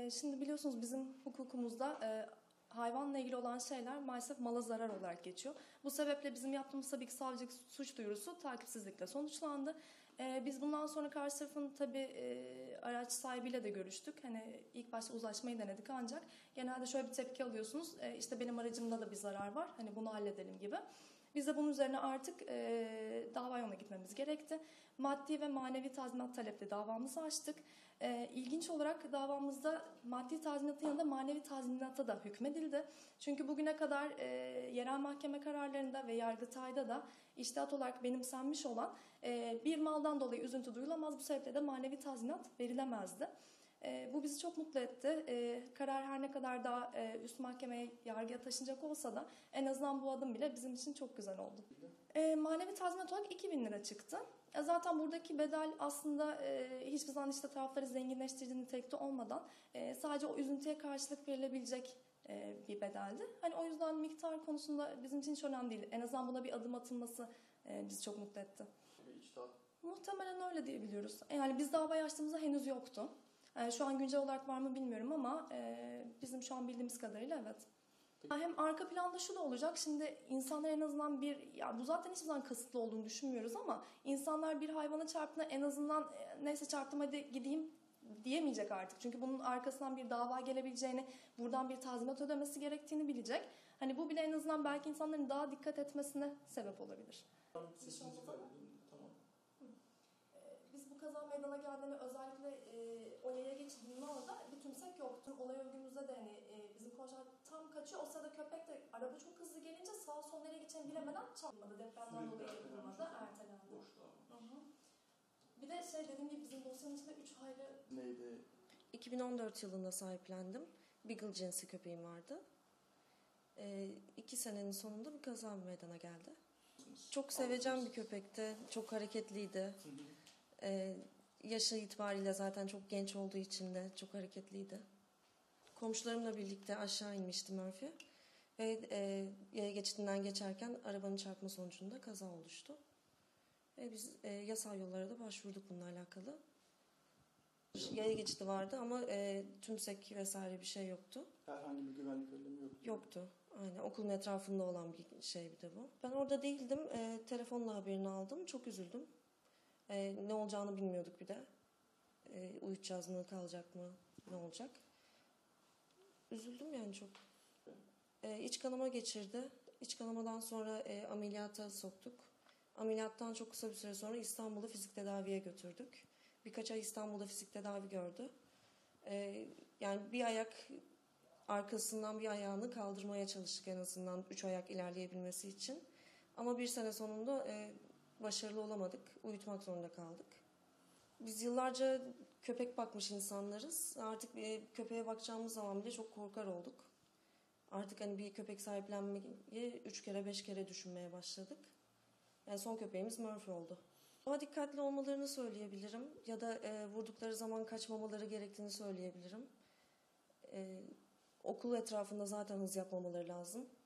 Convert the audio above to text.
Şimdi biliyorsunuz bizim hukukumuzda hayvanla ilgili olan şeyler maalesef mala zarar olarak geçiyor. Bu sebeple bizim yaptığımız tabii ki savcılık suç duyurusu takipsizlikle sonuçlandı. Biz bundan sonra karşı tarafın tabii araç sahibiyle de görüştük. Hani ilk başta uzlaşmayı denedik ancak genelde şöyle bir tepki alıyorsunuz. İşte benim aracımda da bir zarar var. Hani bunu halledelim gibi. Biz de bunun üzerine artık dava yoluna gitmemiz gerekti. Maddi ve manevi tazminat talepli davamızı açtık. İlginç olarak davamızda maddi tazminatın yanında manevi tazminata da hükmedildi. Çünkü bugüne kadar yerel mahkeme kararlarında ve Yargıtay'da da içtihat olarak benimsenmiş olan bir maldan dolayı üzüntü duyulamaz. Bu sebeple de manevi tazminat verilemezdi. Bu bizi çok mutlu etti. Karar her ne kadar daha üst mahkemeye, yargıya taşınacak olsa da en azından bu adım bile bizim için çok güzel oldu. Manevi tazminat olarak 2.000 lira çıktı. Zaten buradaki bedel aslında hiçbir zaman işte tarafları zenginleştirdiği nitelikte olmadan sadece o üzüntüye karşılık verilebilecek bir bedeldi. Hani o yüzden miktar konusunda bizim için hiç önemli değil. En azından buna bir adım atılması bizi çok mutlu etti. Muhtemelen öyle diyebiliyoruz. Yani biz davayı açtığımızda henüz yoktu. Şu an güncel olarak var mı bilmiyorum ama bizim şu an bildiğimiz kadarıyla evet. Hem arka planda şu da olacak. Şimdi insanlar en azından bu zaten hiçbir zaman kasıtlı olduğunu düşünmüyoruz ama insanlar bir hayvana çarptığında en azından neyse çarptım hadi gideyim diyemeyecek artık. Çünkü bunun arkasından bir dava gelebileceğini, buradan bir tazminat ödemesi gerektiğini bilecek. Hani bu bile en azından belki insanların daha dikkat etmesine sebep olabilir. Sesinizi kaydedin. Tamam. Biz bu kaza meydana geldiğinde özellikle o yaya geçidinin orada bir tümsek yoktu. Olay örgümüzde de hani bizim koçlar tam kaçıyor. O sırada köpek de araba çok hızlı gelince sağ sol nereye geçeceğini bilemeden çarpmadı. Depremden dolayı yapılmadı, ertelendi. Bir de dediğim gibi bizim dosyanın içinde 3 ayrı... Neydi? 2014 yılında sahiplendim. Beagle cinsi köpeğim vardı. 2 senenin sonunda bir kaza meydana geldi. Çok sevecen bir köpekti. Çok hareketliydi. Yaşı itibariyle zaten çok genç olduğu için de çok hareketliydi. Komşularımla birlikte aşağı inmişti Murphy. Ve yaya geçidinden geçerken arabanın çarpma sonucunda kaza oluştu. Ve biz yasal yollara da başvurduk bununla alakalı. Yaya geçidi vardı ama tümsek vesaire bir şey yoktu. Herhangi bir güvenlik önlemi yoktu. Yoktu. Aynen. Okulun etrafında olan bir şey bir de bu. Ben orada değildim. Telefonla haberini aldım. Çok üzüldüm. Ne olacağını bilmiyorduk bir de. Uyutacağız mı, kalacak mı, ne olacak? Üzüldüm yani çok. İç kanama geçirdi. İç kanamadan sonra ameliyata soktuk. Ameliyattan çok kısa bir süre sonra İstanbul'da fizik tedaviye götürdük. Birkaç ay İstanbul'da fizik tedavi gördü. Yani bir ayak arkasından bir ayağını kaldırmaya çalıştık en azından 3 ayak ilerleyebilmesi için. Ama bir sene sonunda başarılı olamadık. Uyutmak zorunda kaldık. Biz yıllarca köpek bakmış insanlarız. Artık köpeğe bakacağımız zaman bile çok korkar olduk. Artık hani bir köpek sahiplenmeyi 3 kere 5 kere düşünmeye başladık. Yani son köpeğimiz Murphy oldu. Daha dikkatli olmalarını söyleyebilirim. Ya da vurdukları zaman kaçmamaları gerektiğini söyleyebilirim. Okul etrafında zaten hız yapmamaları lazım.